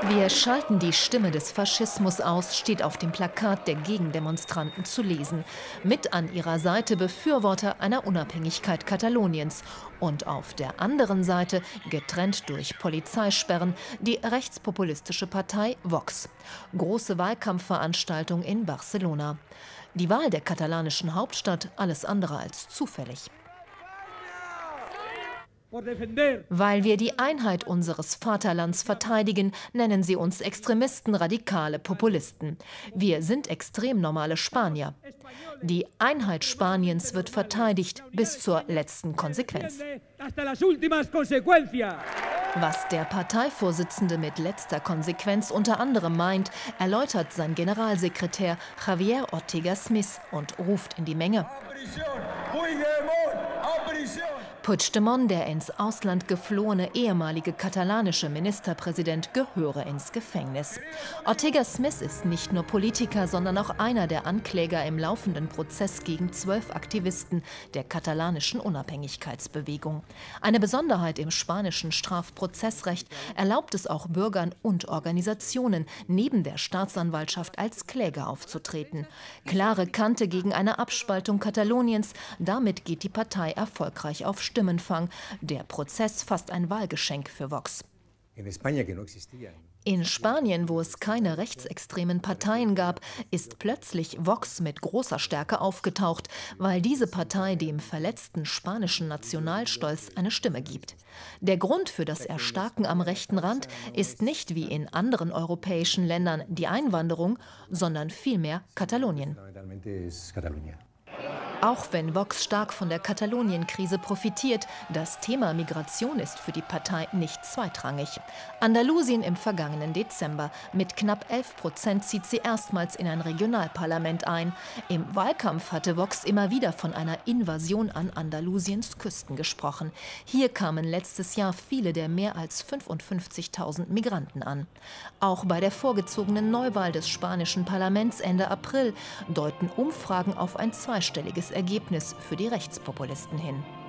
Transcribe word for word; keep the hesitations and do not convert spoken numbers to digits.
Wir schalten die Stimme des Faschismus aus, steht auf dem Plakat der Gegendemonstranten zu lesen. Mit an ihrer Seite Befürworter einer Unabhängigkeit Kataloniens. Und auf der anderen Seite, getrennt durch Polizeisperren, die rechtspopulistische Partei Vox. Große Wahlkampfveranstaltung in Barcelona. Die Wahl der katalanischen Hauptstadt alles andere als zufällig. Weil wir die Einheit unseres Vaterlands verteidigen, nennen sie uns Extremisten, radikale Populisten. Wir sind extrem normale Spanier. Die Einheit Spaniens wird verteidigt bis zur letzten Konsequenz. Was der Parteivorsitzende mit letzter Konsequenz unter anderem meint, erläutert sein Generalsekretär Javier Ortega Smith und ruft in die Menge. Puigdemont, der ins Ausland geflohene ehemalige katalanische Ministerpräsident, gehöre ins Gefängnis. Ortega Smith ist nicht nur Politiker, sondern auch einer der Ankläger im laufenden Prozess gegen zwölf Aktivisten der katalanischen Unabhängigkeitsbewegung. Eine Besonderheit im spanischen Strafprozessrecht erlaubt es auch Bürgern und Organisationen, neben der Staatsanwaltschaft als Kläger aufzutreten. Klare Kante gegen eine Abspaltung Kataloniens, damit geht die Partei erfolgreich auf Stimmenfang. Der Prozess fast ein Wahlgeschenk für Vox. In Spanien, wo es keine rechtsextremen Parteien gab, ist plötzlich Vox mit großer Stärke aufgetaucht, weil diese Partei dem verletzten spanischen Nationalstolz eine Stimme gibt. Der Grund für das Erstarken am rechten Rand ist nicht wie in anderen europäischen Ländern die Einwanderung, sondern vielmehr Katalonien. Auch wenn Vox stark von der Katalonien-Krise profitiert, das Thema Migration ist für die Partei nicht zweitrangig. Andalusien im vergangenen Dezember. Mit knapp elf Prozent zieht sie erstmals in ein Regionalparlament ein. Im Wahlkampf hatte Vox immer wieder von einer Invasion an Andalusiens Küsten gesprochen. Hier kamen letztes Jahr viele der mehr als fünfundfünfzigtausend Migranten an. Auch bei der vorgezogenen Neuwahl des spanischen Parlaments Ende April deuten Umfragen auf ein zweistelliges Ergebnis für die Rechtspopulisten hin.